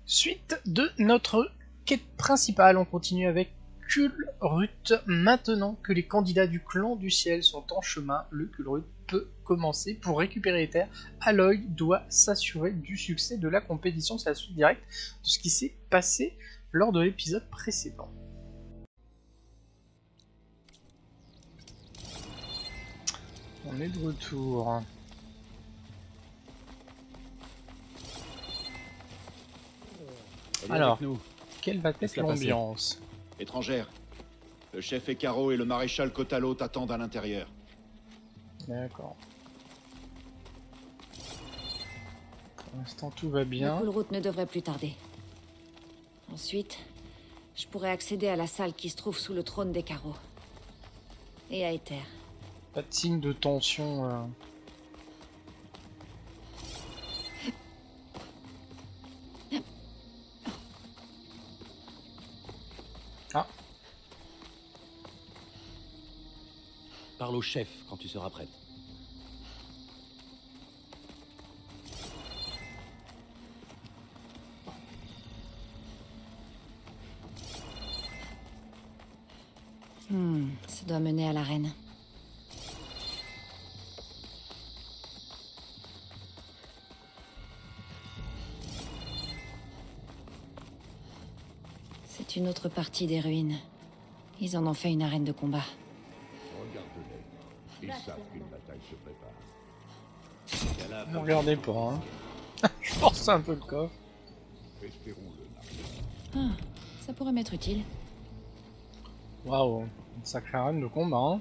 Suite de notre quête principale, on continue avec Kulrut. Maintenant que les candidats du clan du ciel sont en chemin, le Kulrut peut commencer. Pour récupérer les terres, Aloy doit s'assurer du succès de la compétition. C'est la suite directe de ce qui s'est passé lors de l'épisode précédent. On est de retour. Alors, quelle va être l'ambiance? Étrangère, le chef Ekaro et le maréchal Kotalo t'attendent à l'intérieur. D'accord. Pour l'instant, tout va bien. Le Kulrut ne devrait plus tarder. Ensuite, je pourrais accéder à la salle qui se trouve sous le trône d'Ekaro. Et à Aether. Pas de signe de tension. Ah. Parle au chef quand tu seras prête. Ça doit mener à l'arène. C'est une autre partie des ruines. Ils en ont fait une arène de combat. Regarde-les. Ils savent qu'une bataille se prépare. Ne regardez pas, hein. Je force un peu le coffre. Espérons-le. Ah, ça pourrait m'être utile. Waouh, une sacrée arène de combat, hein.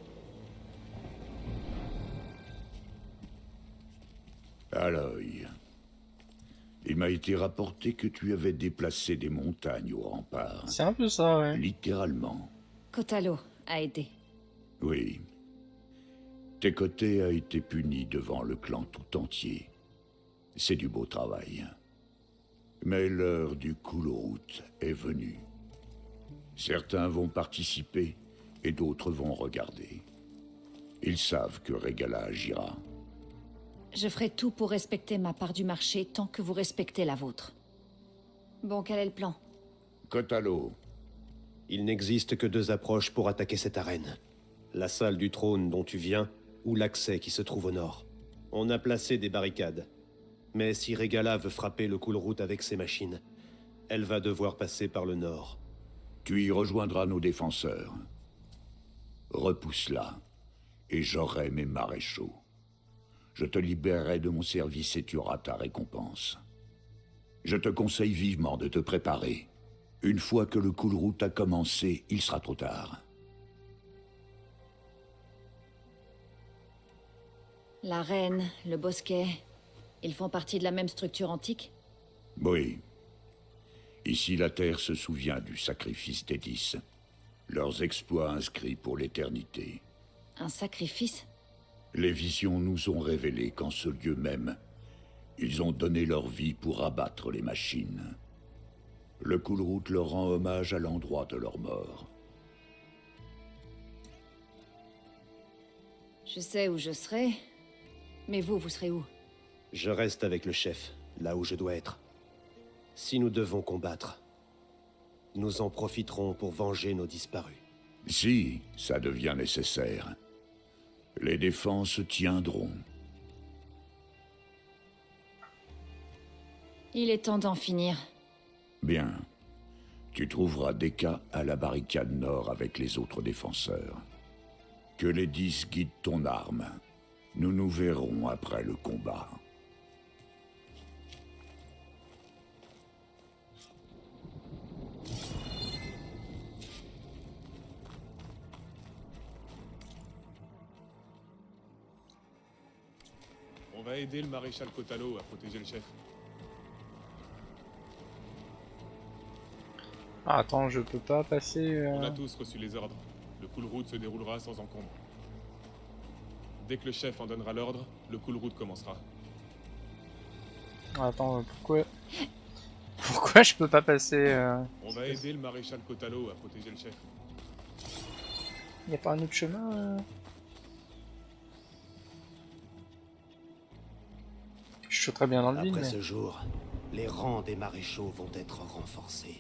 Aloy, il m'a été rapporté que tu avais déplacé des montagnes au rempart. C'est un peu ça, ouais. Littéralement. Kotalo a aidé. Oui. Tekoté a été puni devant le clan tout entier. C'est du beau travail. Mais l'heure du Kulrut est venue. Certains vont participer et d'autres vont regarder. Ils savent que Regala agira. Je ferai tout pour respecter ma part du marché tant que vous respectez la vôtre. Bon, quel est le plan? Kotalo, Il n'existe que deux approches pour attaquer cette arène. La salle du trône dont tu viens, ou l'accès qui se trouve au nord. On a placé des barricades. Mais si Regala veut frapper le Kulrut avec ses machines, elle va devoir passer par le nord. tu y rejoindras nos défenseurs. Repousse-la, et j'aurai mes maréchaux. Je te libérerai de mon service et tu auras ta récompense. Je te conseille vivement de te préparer. Une fois que le Kulrut a commencé, il sera trop tard. L'arène, le bosquet, ils font partie de la même structure antique? Oui. Ici, la Terre se souvient du sacrifice des 10. Leurs exploits inscrits pour l'éternité. Un sacrifice? Les visions nous ont révélé qu'en ce lieu même, ils ont donné leur vie pour abattre les machines. Le Kulrut leur rend hommage à l'endroit de leur mort. Je sais où je serai, mais vous serez où? Je reste avec le chef, là où je dois être. Si nous devons combattre, nous en profiterons pour venger nos disparus. Si ça devient nécessaire, les défenses tiendront. Il est temps d'en finir. Bien. Tu trouveras Deka à la barricade nord avec les autres défenseurs. Que les 10 guident ton arme. Nous nous verrons après le combat. On va aider le maréchal Kotalo à protéger le chef. Ah, attends, je peux pas passer... On a tous reçu les ordres. Le Kulrut se déroulera sans encombre. Dès que le chef en donnera l'ordre, le Kulrut commencera. Attends, pourquoi... Pourquoi je peux pas passer... On va aider le maréchal Kotalo à protéger le chef. Y a pas un autre chemin Je suis très bien dans le vide, Après mais... ce jour, les rangs des maréchaux vont être renforcés.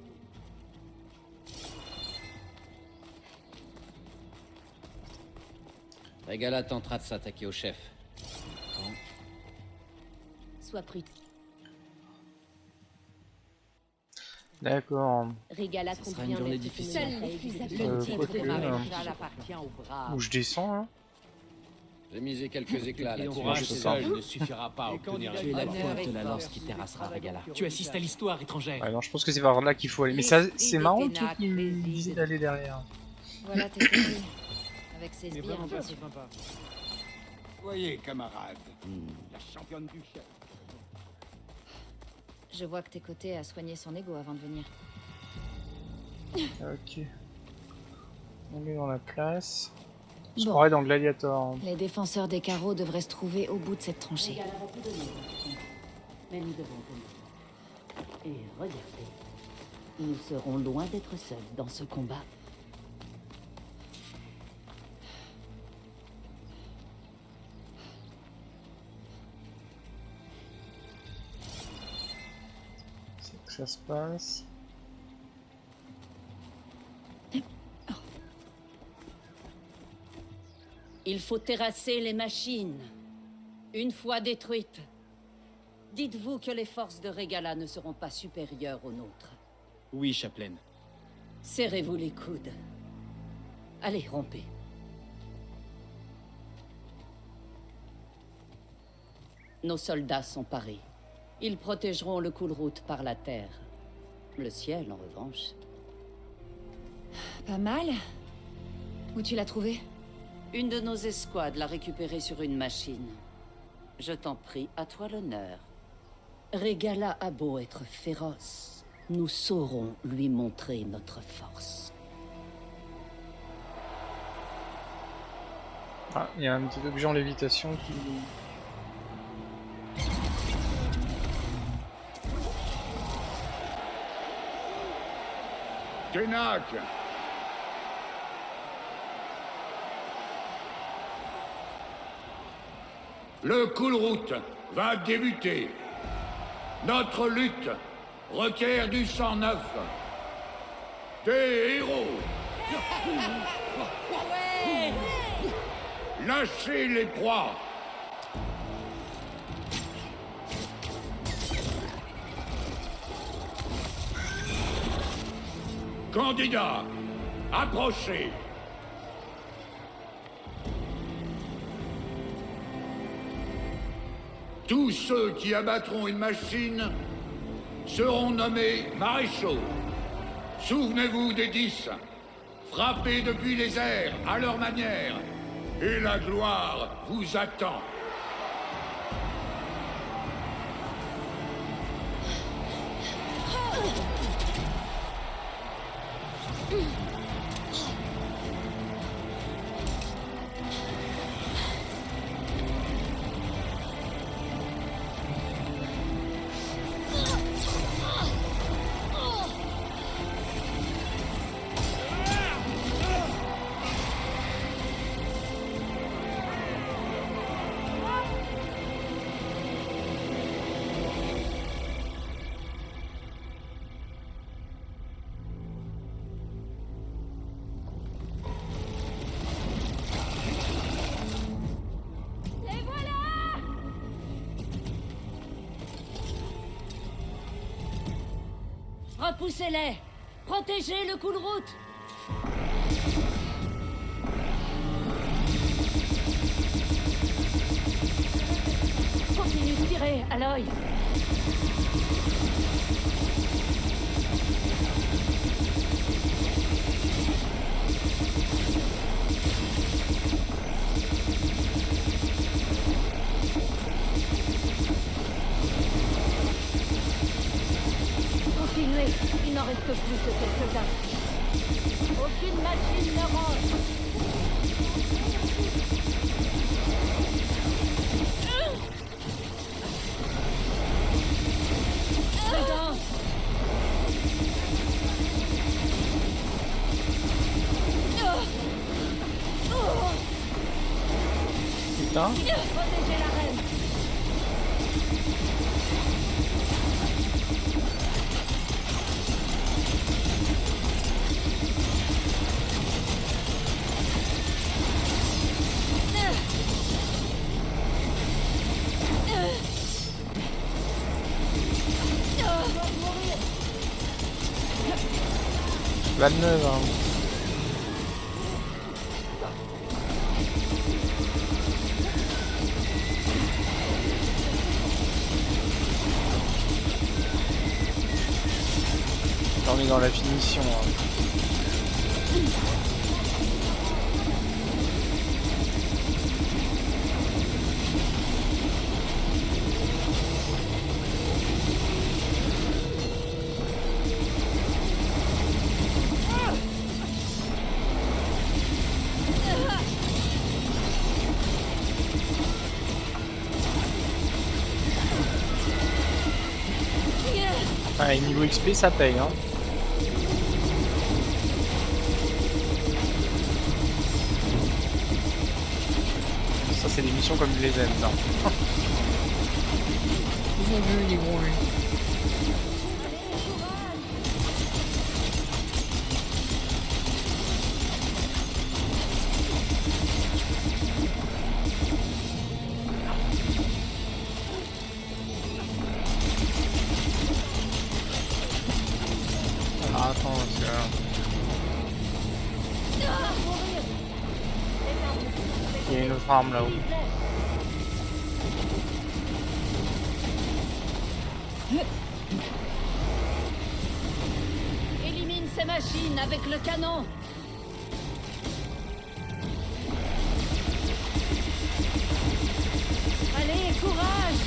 Régala tentera de s'attaquer au chef. Sois prudent. D'accord. Régala Ce compte sera une bien journée mettre difficile. Seul les plus quoique, habiles hein. maréchal appartient aux braves. Où je descends, là. J'ai misé quelques éclats là. Courage je sais seul pas. ne suffira pas à obtenir Tu es la pointe de de la lance qui terrassera Régala. Tu assistes à l'histoire étrangère. Ouais, non, je pense que c'est vers là qu'il faut aller. Mais ça, L'esprit c'est marrant le des truc qu'il me Ténac disait d'aller derrière. Voilà tes copies. Avec ses sbires. Voyez, camarade, la championne du chef. Je vois que tes côtés a soigné son ego avant de venir. Ok. On est dans la place. Je Bon. croirais dans Gladiator. Les défenseurs des carreaux devraient se trouver au bout de cette tranchée. Régala va tout donner, mais nous devons tenir. Et regardez, nous serons loin d'être seuls dans ce combat. C'est que ça se passe. Il faut terrasser les machines. Une fois détruites, dites-vous que les forces de Régala ne seront pas supérieures aux nôtres. Oui, Chaplaine. Serrez-vous les coudes. Allez, rompez. Nos soldats sont parés. Ils protégeront le Kulrut par la terre. Le ciel, en revanche. Pas mal. Où tu l'as trouvé? Une de nos escouades l'a récupéré sur une machine. Je t'en prie, à toi l'honneur. Régala a beau être féroce, nous saurons lui montrer notre force. Ah, il y a un petit objet en lévitation qui... Ténac! Le Kulrut va débuter. Notre lutte requiert du sang neuf. Des héros. Lâchez les proies. Candidats, approchez. Tous ceux qui abattront une machine seront nommés maréchaux. Souvenez-vous des 10. Frappez depuis les airs à leur manière. Et la gloire vous attend. Repoussez-les! Protégez le Kulrut! Continuez de tirer, Aloy! Continuez, il n'en reste plus que quelques-uns. Aucune machine ne rentre. Prudence. Putain. Protégez la reine. 29, hein. On est dans la finition. Hein. Ah, et niveau XP, ça paye. Hein. Ça, c'est des missions comme je les aime, ça. Ils ont vu, ils ont vu. Ah, attends, parce que... Il y a une autre arme là-haut. Élimine ces machines avec le canon. Allez, courage!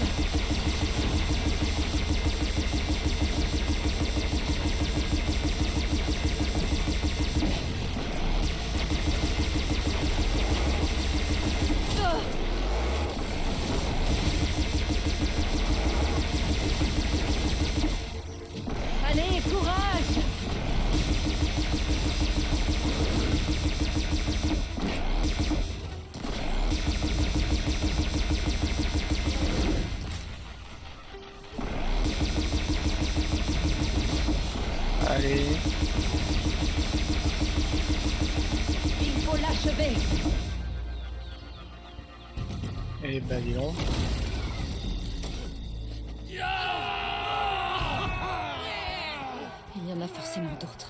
Allez, courage! Allez. Il faut l'achever. Et bah dis donc. Il y en a forcément d'autres.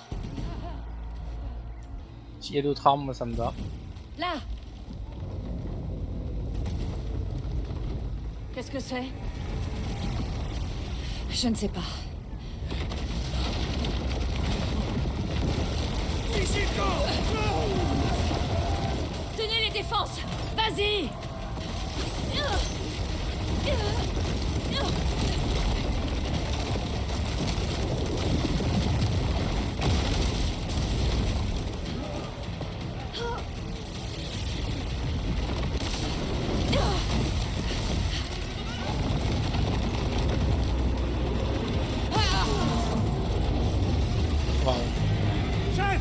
S'il y a d'autres armes, moi ça me va. Là! Qu'est-ce que c'est? Je ne sais pas. Tenez les défenses! Vas-y! Wow.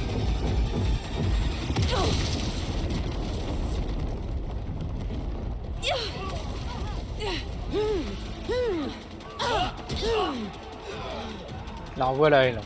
La revoilà elle.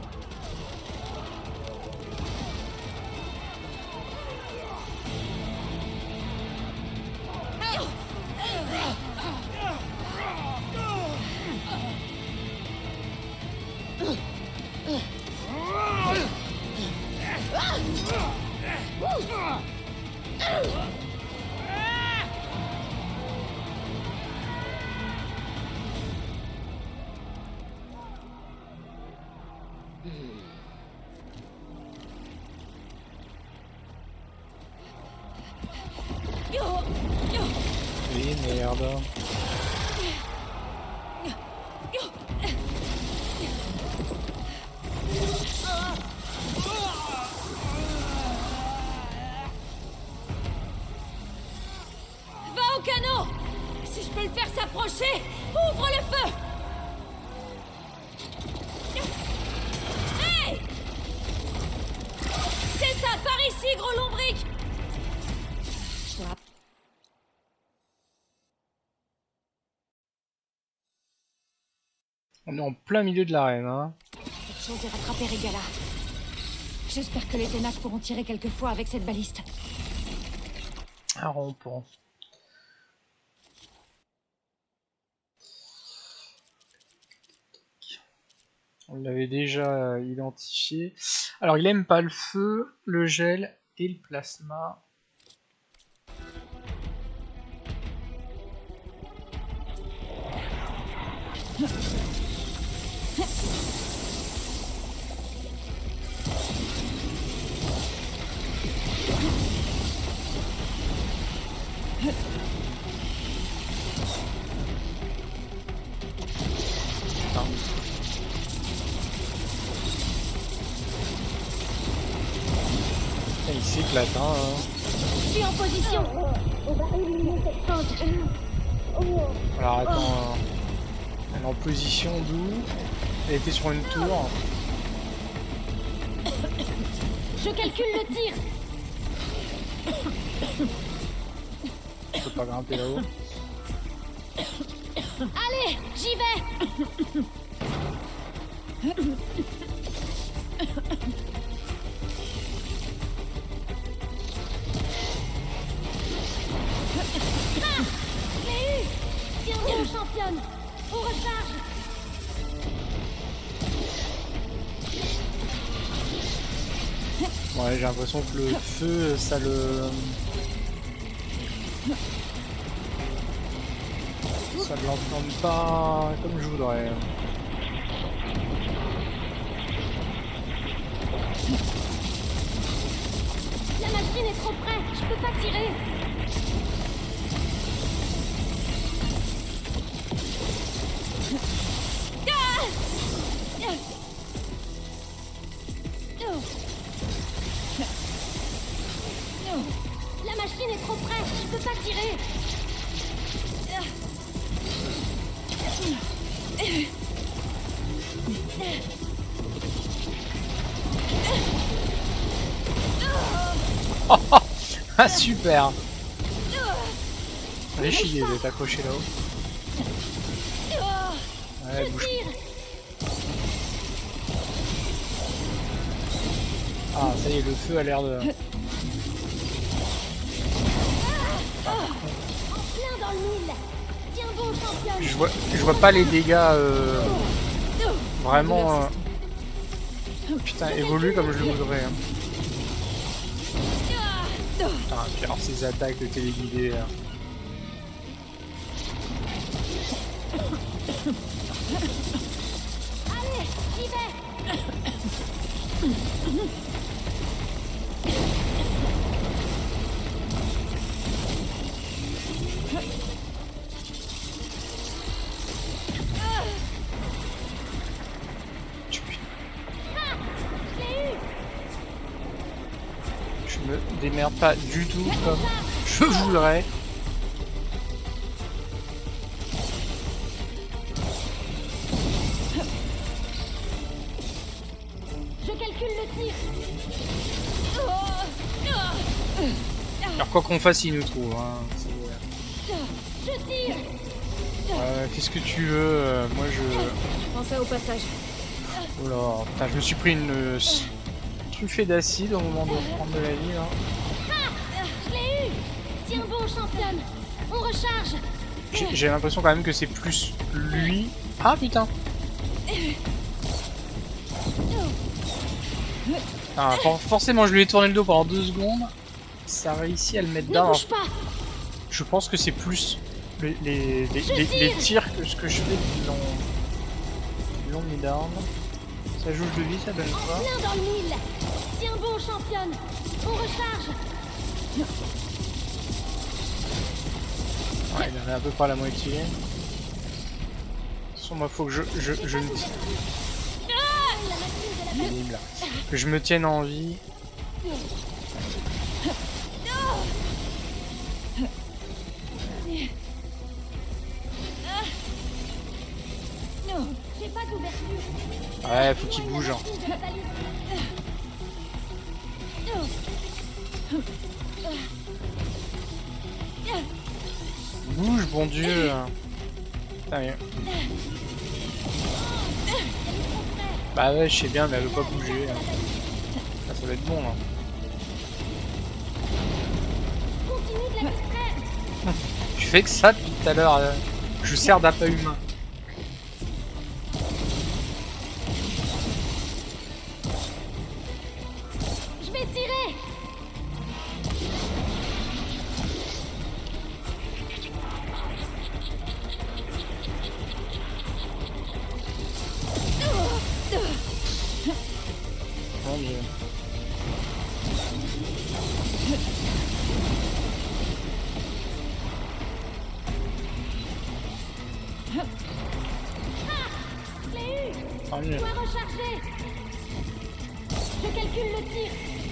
Oui, merde. Va au canot! Si je peux le faire s'approcher, ouvre le feu! Hey! C'est ça, par ici, gros lombric! On est en plein milieu de l'arène, hein. Cette chose est rattrapée, Regala. J'espère que les Ténac pourront tirer quelquefois avec cette baliste. Un rond-point. On l'avait déjà identifié. Alors il aime pas le feu, le gel et le plasma. Il s'éclate, hein. Je suis en position. Alors attends, elle est en position d'où? Elle était sur une tour. Je calcule le tir. Je peux pas grimper là-haut. Allez, j'y vais. Tiens bon, championne. On recharge. Ouais, j'ai l'impression que le feu, ça l'enflamme pas comme je voudrais. La machine est trop près. Je peux pas tirer. La machine est trop près, je peux pas tirer. Ah super. Allez chier d'être accroché là-haut. Ouais, bouge. Ah ça y est, le feu a l'air de... Je vois pas les dégâts vraiment putain évoluer comme je le voudrais. Hein. Putain, puis alors ces attaques de téléguidés là. Allez, j'y vais. Je me démerde pas du tout comme je voudrais. Je calcule le tir. Alors quoi qu'on fasse, il nous trouve. Hein. Je tire. Qu'est-ce que tu veux moi je... Pensez au passage. Oh là, putain, je me suis pris une truffée d'acide au moment de reprendre de la vie là. Je l'ai eu. Tiens bon, championne. On recharge. J'ai l'impression quand même que c'est plus lui. Ah putain. Ah, forcément je lui ai tourné le dos pendant 2 secondes. Ça a réussi à le mettre down. Je pense que c'est plus les tirs que ce que je fais qui l'ont mis down. Ça jauge de vie, ça donne quoi? Plein dans le mille. Tiens bon, championne. On recharge. Ouais, il en est à peu près à la moitié. De toute façon, moi faut que je me que je me tienne en vie. J'ai pas d'ouverture. Ouais, faut qu'il bouge. Hein. Bouge, bon Dieu. Putain, mais... Bah ouais, je sais bien, mais elle veut pas bouger. Ça va être bon là. Continue de la distraire. Je fais que ça depuis tout à l'heure. Je sers d'appât humain. Point rechargé. Je calcule le tir.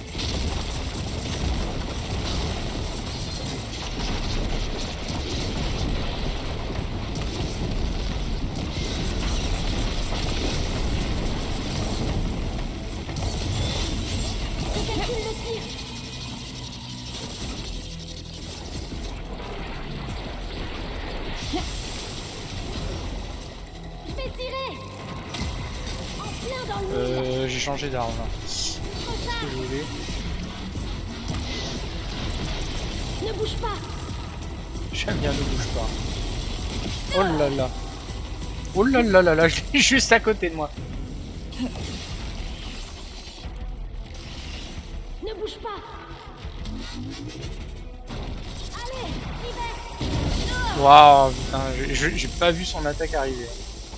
Je calcule le tir. Je vais tirer. En plein dans le mille. J'ai changé d'arme. Qu'est-ce que je voulais? Ne bouge pas. J'aime bien, ne bouge pas. Oh là là. Oh là là là là, je l'ai juste à côté de moi. Ne bouge pas. Allez, j'y vais. Waouh, putain, j'ai pas vu son attaque arriver.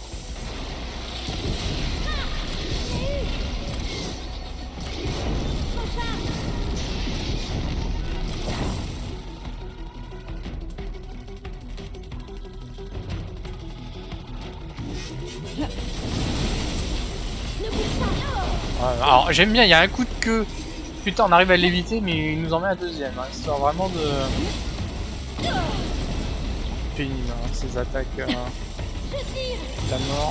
Alors j'aime bien, il y a un coup de queue. Putain, on arrive à l'éviter, mais il nous en met un deuxième. Hein, histoire vraiment de... pénible, hein, ces attaques. La mort.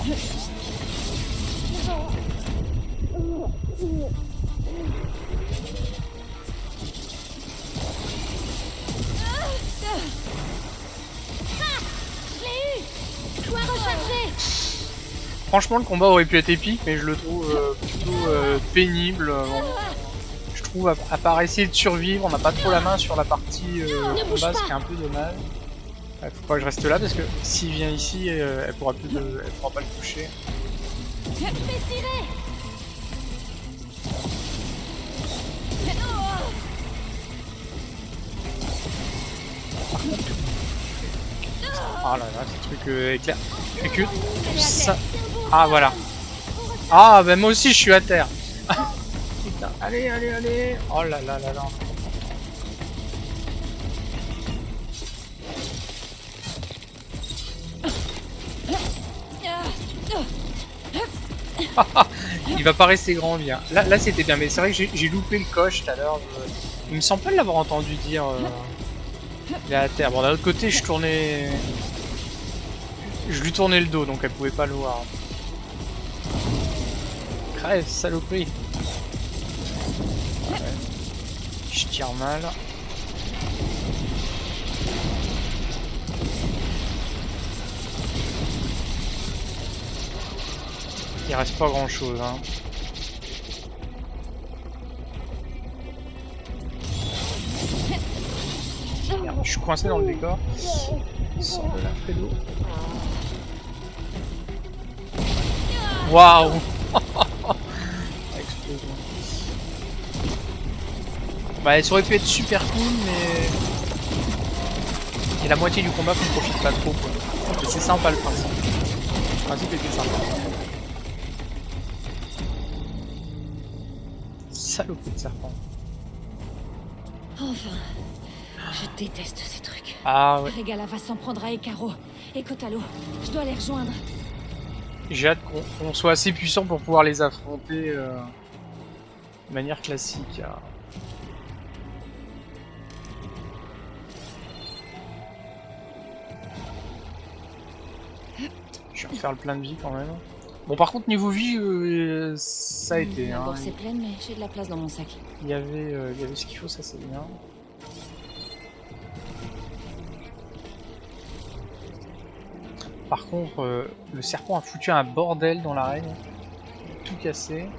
Franchement, le combat aurait pu être épique, mais je le trouve plutôt pénible. Je trouve, à part essayer de survivre, on n'a pas trop la main sur la partie combat, ce qui est un peu dommage. Faut pas que je reste là, parce que s'il vient ici, elle pourra pas le toucher. Oh là là, ce truc éclair. Ça... Ah voilà. Ah ben moi aussi je suis à terre. Putain, allez, allez, allez. Oh là là là là. Il va pas rester grand bien. Là c'était bien, mais c'est vrai que j'ai loupé le coche tout à l'heure. Il me semble pas l'avoir entendu dire. Il est à terre. Bon, d'un autre côté, je lui tournais le dos, donc elle pouvait pas le voir. Crève, saloperie. Ouais. Je tire mal. Il reste pas grand chose, hein. Merde, je suis coincé dans le décor. Sors de là, Fredo. Waouh. Explosion. Bah, ça aurait pu être super cool, mais... il y a la moitié du combat qu'on profite pas trop, quoi. Mais c'est sympa le principe. Le principe était sympa. Saloperie de serpent. Enfin, je déteste ces trucs. Ah ouais. Regala va s'en prendre à Hekarro et Kotalo. Je dois les rejoindre. J'ai hâte qu'on soit assez puissant pour pouvoir les affronter de manière classique. Je vais refaire le plein de vie quand même. Bon, par contre, niveau vie, ça a été. La hein. bourse est pleine, mais j'ai de la place dans mon sac. Il y avait ce qu'il faut, ça c'est bien. Par contre, le serpent a foutu un bordel dans l'arène. Tout cassé.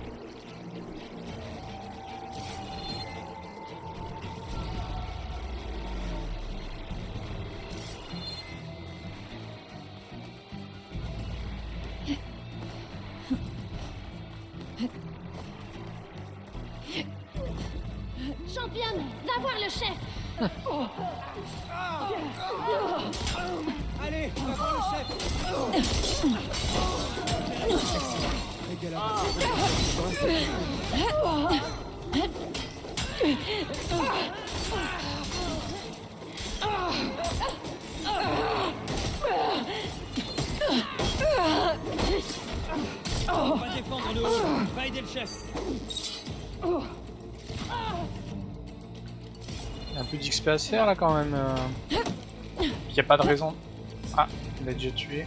Championne, va voir le chef. Allez, va voir le chef. On va défendre le haut. Va aider le chef. Il y a un peu d'XP à se faire là quand même. Il n'y a pas de raison. Ah, il l'a déjà tué.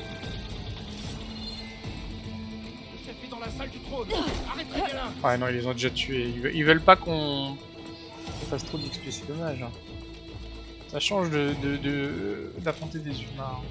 Le chef est dans la salle du trône. Arrête là. Ouais, non, ils les ont déjà tués. Ils veulent pas qu'on fasse trop d'XP, c'est dommage. Ça change d'affronter des humains.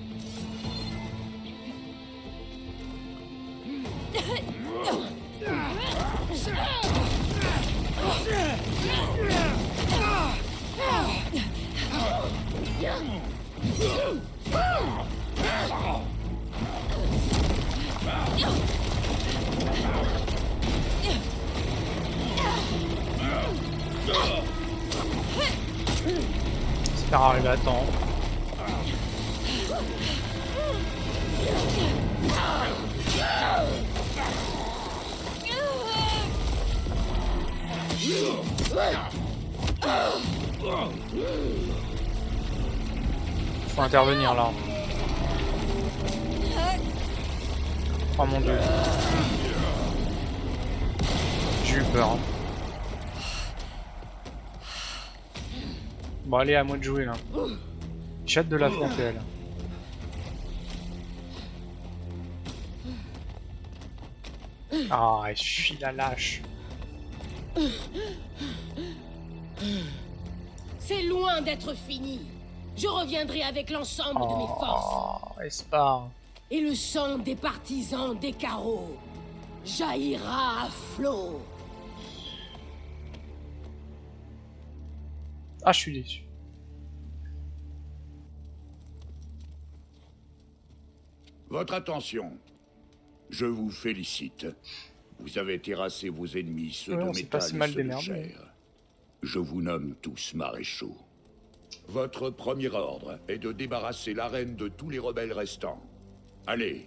J'espère arriver à temps. Faut intervenir là. Oh mon dieu. J'ai eu peur. Hein. Bon allez, à moi de jouer là. J'ai hâte de l'affronter elle. Ah, je suis la lâche. C'est loin d'être fini. Je reviendrai avec l'ensemble de mes forces. Oh, Espar. Et le sang des partisans des carreaux jaillira à flot. Ah, je suis déçu. Votre attention. Je vous félicite. Vous avez terrassé vos ennemis, ceux de métal si et mal ceux de démerdé. chair. Je vous nomme tous maréchaux. Votre premier ordre est de débarrasser l'arène de tous les rebelles restants. Allez.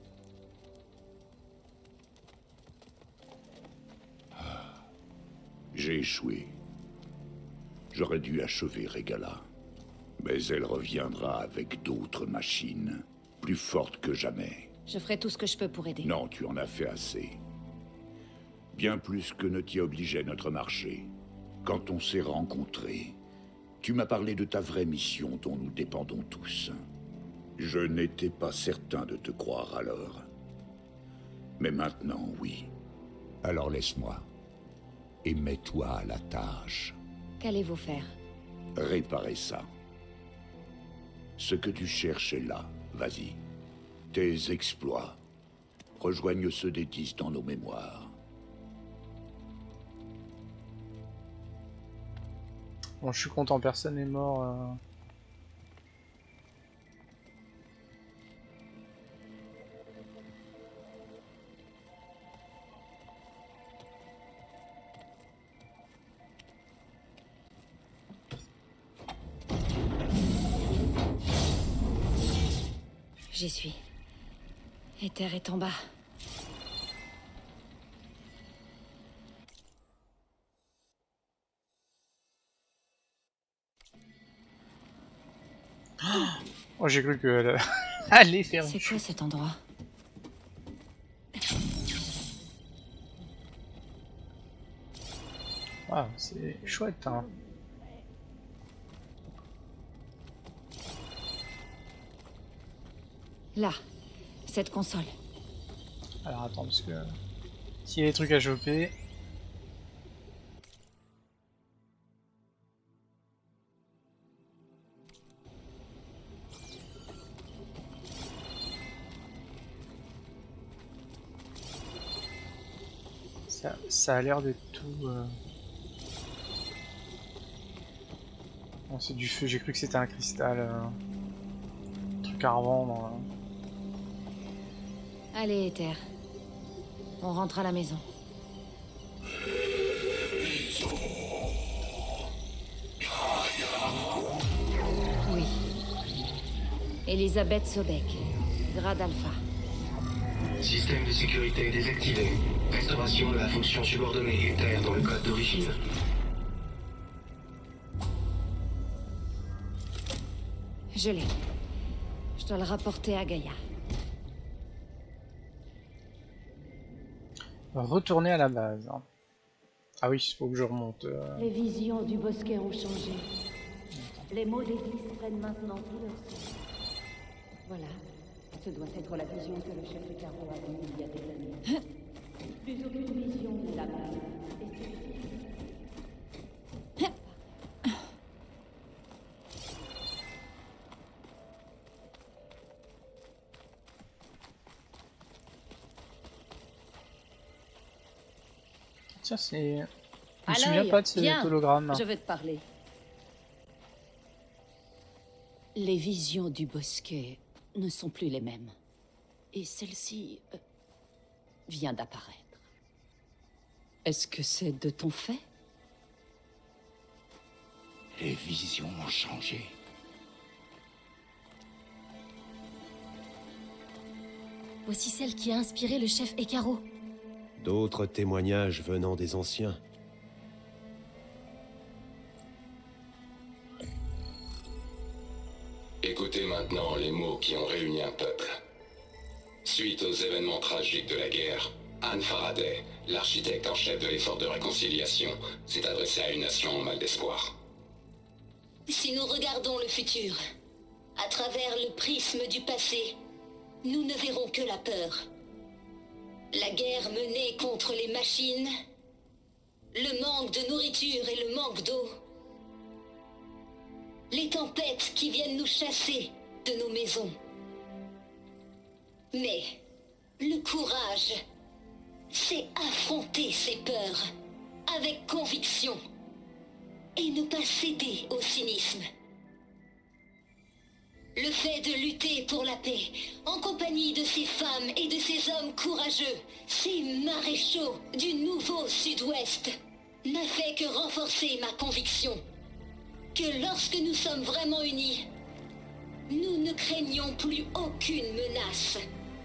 J'ai échoué. J'aurais dû achever Regala. Mais elle reviendra avec d'autres machines, plus fortes que jamais. Je ferai tout ce que je peux pour aider. Non, tu en as fait assez. Bien plus que ne t'y obligeait notre marché. Quand on s'est rencontrés, tu m'as parlé de ta vraie mission dont nous dépendons tous. Je n'étais pas certain de te croire alors. Mais maintenant, oui. Alors laisse-moi. Et mets-toi à la tâche. Qu'allez-vous faire? Réparer ça. Ce que tu cherches est là. Vas-y. Tes exploits rejoignent ceux des 10 dans nos mémoires. Bon, je suis content, personne n'est mort. J'y suis. Éther est en bas. Oh, j'ai cru qu'elle allait faire une C'est quoi cet endroit? Ah, c'est chouette, hein. Là, cette console. Alors attends, parce que s'il y a des trucs à choper. Ça a l'air d'être tout. Bon, c'est du feu, j'ai cru que c'était un cristal. Truc à revendre. Allez, Éther. On rentre à la maison. Oui. Elisabeth Sobek, grade alpha. Système de sécurité désactivé. Restauration de la fonction subordonnée Éther dans le code d'origine. Je l'ai. Je dois le rapporter à Gaïa. retourner à la base. Ah oui, il faut que je remonte. Les visions du bosquet ont changé. Les mots d'église prennent maintenant tout leur sens. Voilà. Ce doit être la vision que le chef de Caro a vue il y a des années. Plus aucune vision n'est la même. Tiens, c'est... Je me souviens pas de cet hologramme. Je vais te parler. Les visions du bosquet ne sont plus les mêmes. Et celle-ci vient d'apparaître. Est-ce que c'est de ton fait? Les visions ont changé. Voici celle qui a inspiré le chef Hekarro. D'autres témoignages venant des anciens. Écoutez maintenant les mots qui ont réuni un peuple. Suite aux événements tragiques de la guerre, Anne Faraday, l'architecte en chef de l'effort de réconciliation, s'est adressée à une nation en mal d'espoir. Si nous regardons le futur, à travers le prisme du passé, nous ne verrons que la peur. La guerre menée contre les machines, le manque de nourriture et le manque d'eau, les tempêtes qui viennent nous chasser de nos maisons. Mais le courage, c'est affronter ces peurs avec conviction et ne pas céder au cynisme. Le fait de lutter pour la paix, en compagnie de ces femmes et de ces hommes courageux, ces maréchaux du nouveau Sud-Ouest, n'a fait que renforcer ma conviction que lorsque nous sommes vraiment unis, nous ne craignons plus aucune menace.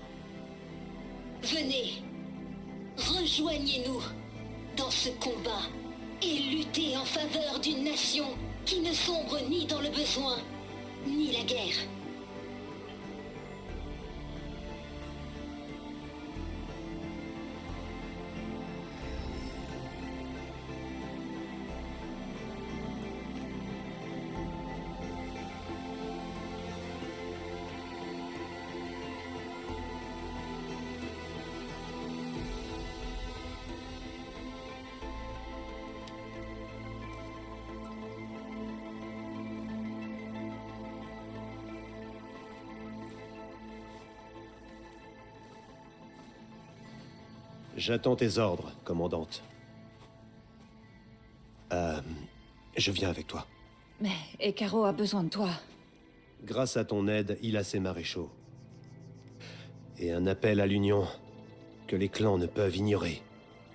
Venez, rejoignez-nous dans ce combat et luttez en faveur d'une nation qui ne sombre ni dans le besoin, ni la guerre. J'attends tes ordres, commandante. Je viens avec toi. Mais Hekarro a besoin de toi. Grâce à ton aide, il a ses maréchaux. Et un appel à l'union que les clans ne peuvent ignorer.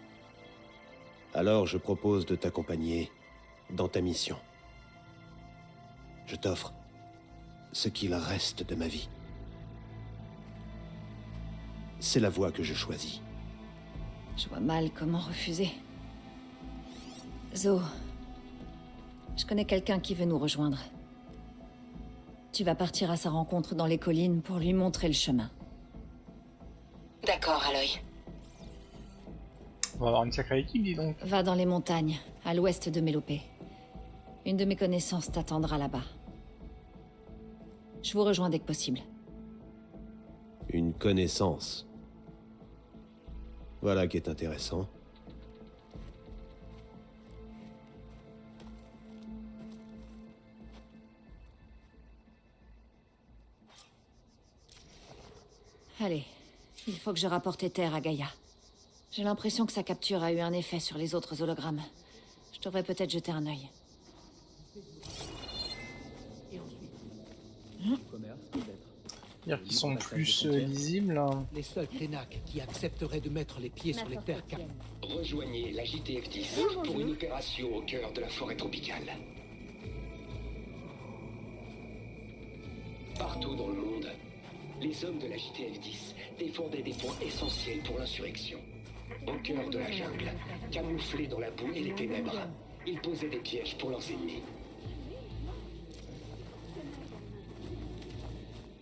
Alors je propose de t'accompagner dans ta mission. Je t'offre ce qu'il reste de ma vie. C'est la voie que je choisis. Je vois mal comment refuser. Zo, je connais quelqu'un qui veut nous rejoindre. Tu vas partir à sa rencontre dans les collines pour lui montrer le chemin. D'accord, Aloy. On va avoir une sacrée équipe, dis donc. Va dans les montagnes, à l'ouest de Mélopée. Une de mes connaissances t'attendra là-bas. Je vous rejoins dès que possible. Une connaissance. Voilà qui est intéressant. Allez, il faut que je rapporte Ether à Gaïa. J'ai l'impression que sa capture a eu un effet sur les autres hologrammes. Je devrais peut-être jeter un œil. C'est-à-dire qu'ils sont plus lisibles. Les seuls Krenak qui accepteraient de mettre les pieds sur les terres Rejoignez la JTF-10 pour une opération au cœur de la forêt tropicale. Partout dans le monde, les hommes de la JTF-10 défendaient des points essentiels pour l'insurrection. Au cœur de la jungle, camouflés dans la boue et les ténèbres, ils posaient des pièges pour leurs ennemis.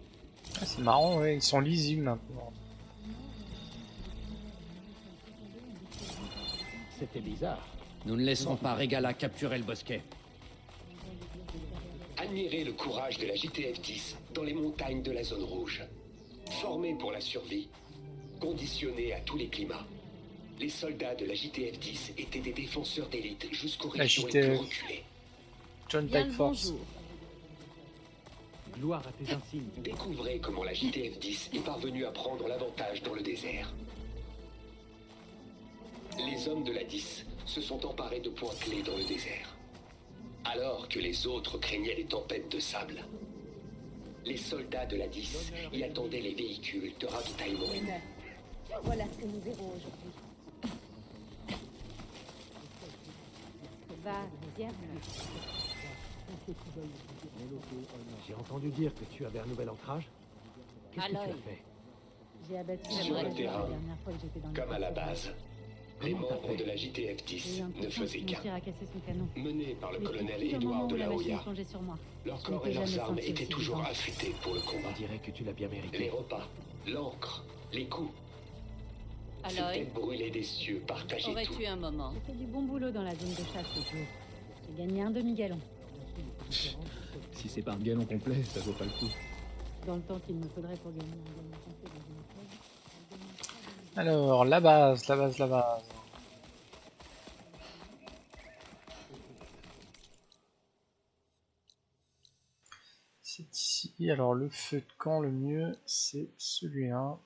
Ah, c'est marrant, ouais, ils sont lisibles maintenant. C'était bizarre. Nous ne laisserons pas Regala capturer le bosquet. Admirez le courage de la JTF-10 dans les montagnes de la zone rouge. Formés pour la survie, conditionnés à tous les climats, les soldats de la JTF-10 étaient des défenseurs d'élite jusqu'aux régions les plus reculées. John Type Force. Gloire à tes insignes. Découvrez comment la JTF-10 est parvenue à prendre l'avantage dans le désert. Les hommes de la 10 se sont emparés de points clés dans le désert. Alors que les autres craignaient des tempêtes de sable, les soldats de la 10 y attendaient les véhicules de ravitaillement. Voilà ce que nous verrons aujourd'hui. Va, viens. J'ai entendu dire que tu avais un nouvel ancrage. Qu'est-ce que tu as fait? J'ai abattu Sur le terrain, la dernière fois que j'étais dans comme à la base, les membres de la JTF-10 ne faisaient qu'un. Menés par le colonel Édouard de la Hoya, leur corps et leurs armes étaient toujours affûtés pour le combat. On dirait que tu l'as bien mérité. Les repas, l'encre, les coups. C'était brûler des cieux, partager tout. Aurais-tu un moment? J'ai fait du bon boulot dans la zone de chasse ce jour. J'ai gagné un demi-gallon. Si c'est pas un gallon complet, ça vaut pas le coup. Dans le temps qu'il me faudrait pour gagner un gallon complet dans une épreuve. Alors, la base. C'est ici. Alors, le feu de camp, le mieux, c'est celui-là.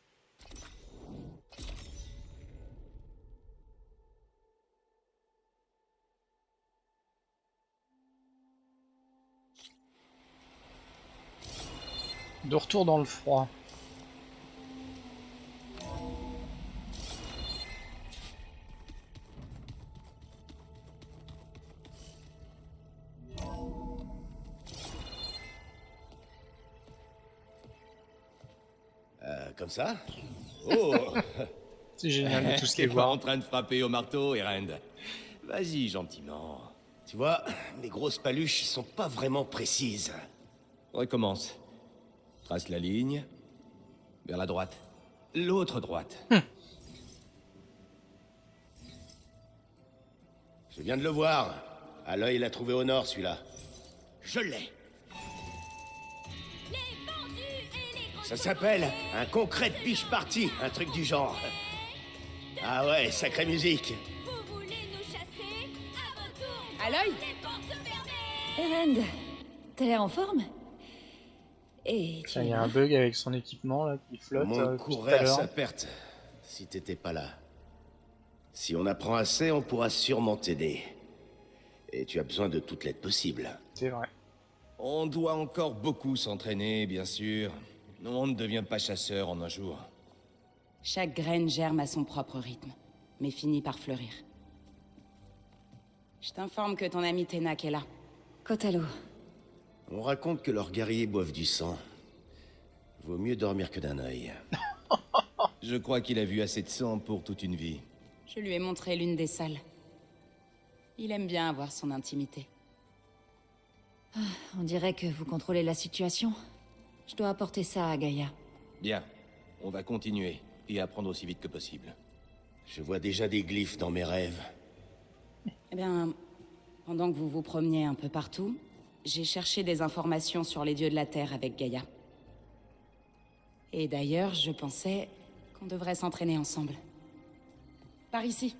De retour dans le froid. Comme ça? Oh! C'est génial de tous les T'es pas voir. en train de frapper au marteau, Erend. Vas-y, gentiment. Tu vois, mes grosses paluches sont pas vraiment précises. Recommence. Trace la ligne. Vers la droite. L'autre droite. Je viens de le voir. À l'œil, il l'a trouvé au nord, celui-là. Je l'ai. Ça s'appelle un concret biche party, un truc du genre. Ah ouais, sacrée musique. À l'œil. Erend, t'as l'air en forme? Et Il y a un bug avec son équipement là qui flotte. On depuis tout à courrait à l'heure. sa perte, si t'étais pas là. Si on apprend assez, on pourra sûrement t'aider. Et tu as besoin de toute l'aide possible. C'est vrai. On doit encore beaucoup s'entraîner, bien sûr. On ne devient pas chasseur en un jour. Chaque graine germe à son propre rythme, mais finit par fleurir. Je t'informe que ton ami Tenak est là. Kotalo. On raconte que leurs guerriers boivent du sang. Vaut mieux dormir que d'un œil. Je crois qu'il a vu assez de sang pour toute une vie. Je lui ai montré l'une des salles. Il aime bien avoir son intimité. On dirait que vous contrôlez la situation. Je dois apporter ça à Gaïa. Bien, on va continuer et apprendre aussi vite que possible. Je vois déjà des glyphes dans mes rêves. Eh bien, pendant que vous vous promeniez un peu partout, j'ai cherché des informations sur les dieux de la Terre avec Gaïa. Et d'ailleurs, je pensais qu'on devrait s'entraîner ensemble. Par ici.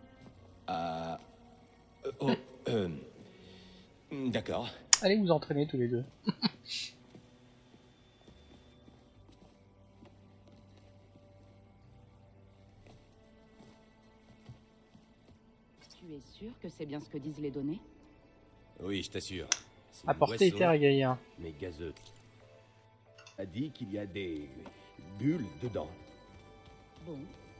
D'accord. Allez vous entraîner tous les deux. Tu es sûr que c'est bien ce que disent les données? Oui, je t'assure. Apporter terre à Gaïa. Mais gazeux. A dit qu'il y a des bulles dedans. Bon.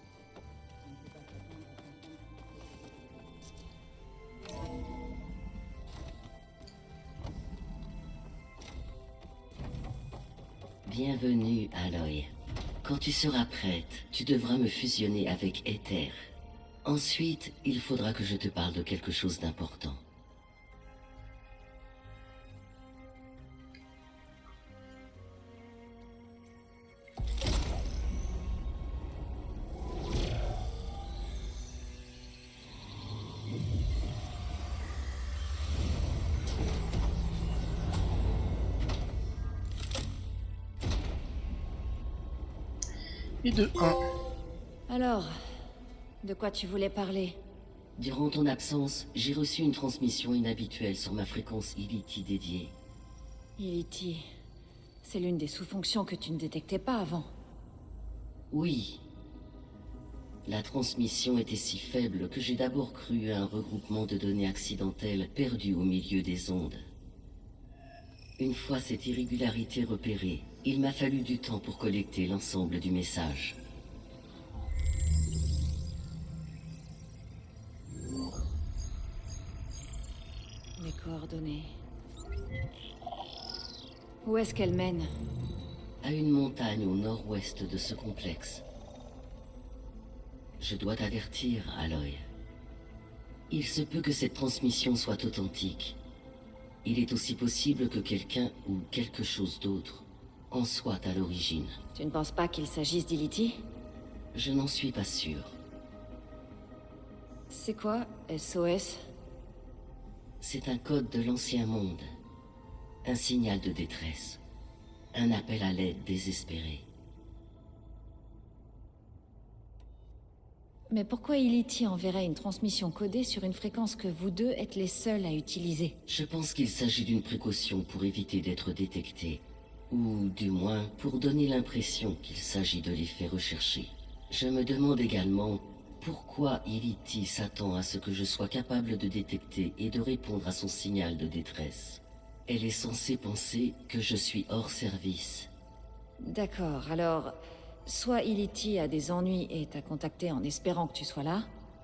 Bienvenue, Aloy. Quand tu seras prête, tu devras me fusionner avec Éther. Ensuite, il faudra que je te parle de quelque chose d'important. et de 1. Alors, de quoi tu voulais parler? Durant ton absence, j'ai reçu une transmission inhabituelle sur ma fréquence Iliti dédiée. Iliti, c'est l'une des sous-fonctions que tu ne détectais pas avant. Oui. La transmission était si faible que j'ai d'abord cru à un regroupement de données accidentelles perdues au milieu des ondes. Une fois cette irrégularité repérée, il m'a fallu du temps pour collecter l'ensemble du message. Les coordonnées. Où est-ce qu'elles mènent? À une montagne au nord-ouest de ce complexe. Je dois t'avertir, Aloy. Il se peut que cette transmission soit authentique. Il est aussi possible que quelqu'un ou quelque chose d'autre en soit à l'origine. Tu ne penses pas qu'il s'agisse d'Iliti? Je n'en suis pas sûr. C'est quoi, SOS? C'est un code de l'ancien monde. Un signal de détresse. Un appel à l'aide désespéré. Mais pourquoi Iliti enverrait une transmission codée sur une fréquence que vous deux êtes les seuls à utiliser? Je pense qu'il s'agit d'une précaution pour éviter d'être détecté. Ou, du moins, pour donner l'impression qu'il s'agit de l'effet recherché. Je me demande également pourquoi Iliti s'attend à ce que je sois capable de détecter et de répondre à son signal de détresse. Elle est censée penser que je suis hors service. D'accord, alors... Soit Iliti a des ennuis et t'a contacté en espérant que tu sois là,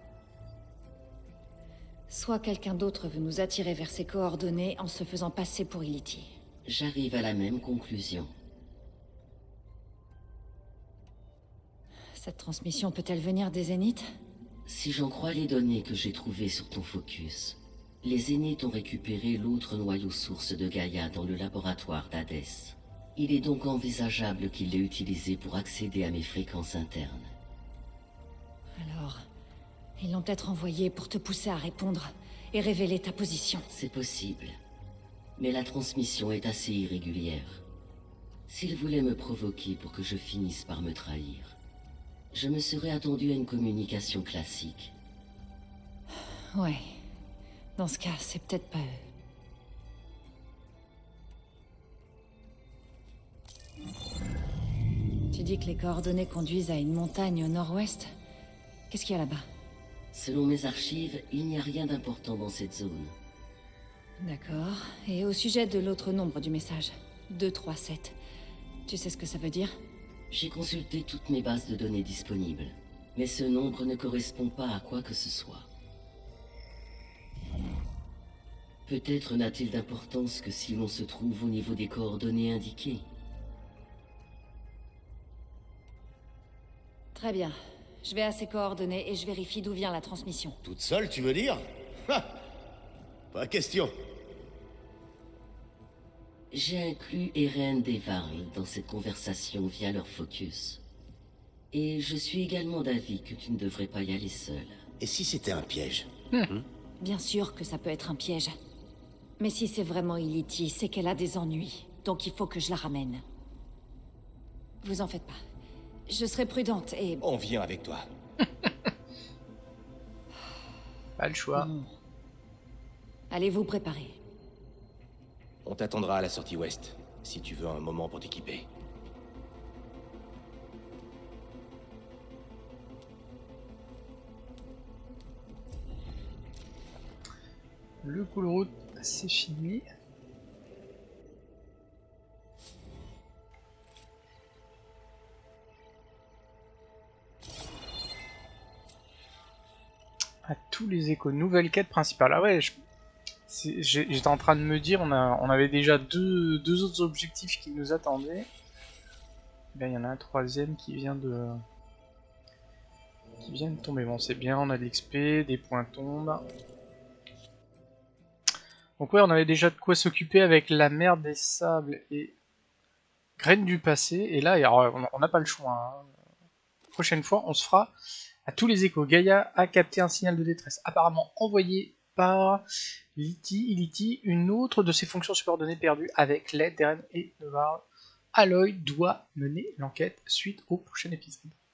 soit quelqu'un d'autre veut nous attirer vers ses coordonnées en se faisant passer pour Iliti. J'arrive à la même conclusion. Cette transmission peut-elle venir des Zéniths? Si j'en crois les données que j'ai trouvées sur ton focus, les Zéniths ont récupéré l'autre noyau source de Gaïa dans le laboratoire d'Hadès. Il est donc envisageable qu'il l'ait utilisé pour accéder à mes fréquences internes. Alors, ils l'ont peut-être envoyé pour te pousser à répondre et révéler ta position. C'est possible. Mais la transmission est assez irrégulière. S'ils voulaient me provoquer pour que je finisse par me trahir, je me serais attendu à une communication classique. Ouais. Dans ce cas, c'est peut-être pas eux. Tu dis que les coordonnées conduisent à une montagne au nord-ouest? Qu'est-ce qu'il y a là-bas? Selon mes archives, il n'y a rien d'important dans cette zone. D'accord. Et au sujet de l'autre nombre du message, 237, tu sais ce que ça veut dire? J'ai consulté toutes mes bases de données disponibles, mais ce nombre ne correspond pas à quoi que ce soit. Peut-être n'a-t-il d'importance que si l'on se trouve au niveau des coordonnées indiquées. Très bien. Je vais à ces coordonnées et je vérifie d'où vient la transmission. Toute seule, tu veux dire? Pas question. J'ai inclus Eren et Varl dans cette conversation via leur focus. Et je suis également d'avis que tu ne devrais pas y aller seul. Et si c'était un piège? Bien sûr que ça peut être un piège. Mais si c'est vraiment Iliti, c'est qu'elle a des ennuis. Donc il faut que je la ramène. Vous en faites pas. Je serai prudente et... On vient avec toi. Pas le choix. Allez vous préparer. On t'attendra à la sortie ouest, si tu veux un moment pour t'équiper. Le cool route, c'est fini. À tous les échos, nouvelle quête principale. Ah ouais, j'étais en train de me dire, on avait déjà deux autres objectifs qui nous attendaient. Là, il y en a un troisième qui vient de tomber. Bon, c'est bien, on a de l'XP, des points tombent. Donc ouais, on avait déjà de quoi s'occuper avec la mer des sables et graines du passé. Et là, on n'a pas le choix. Hein. Prochaine fois, on se fera à tous les échos. Gaïa a capté un signal de détresse, apparemment envoyé par Iliti, une autre de ses fonctions subordonnées perdues avec l'aide d'Eren et de Varl Aloy doit mener l'enquête suite au prochain épisode.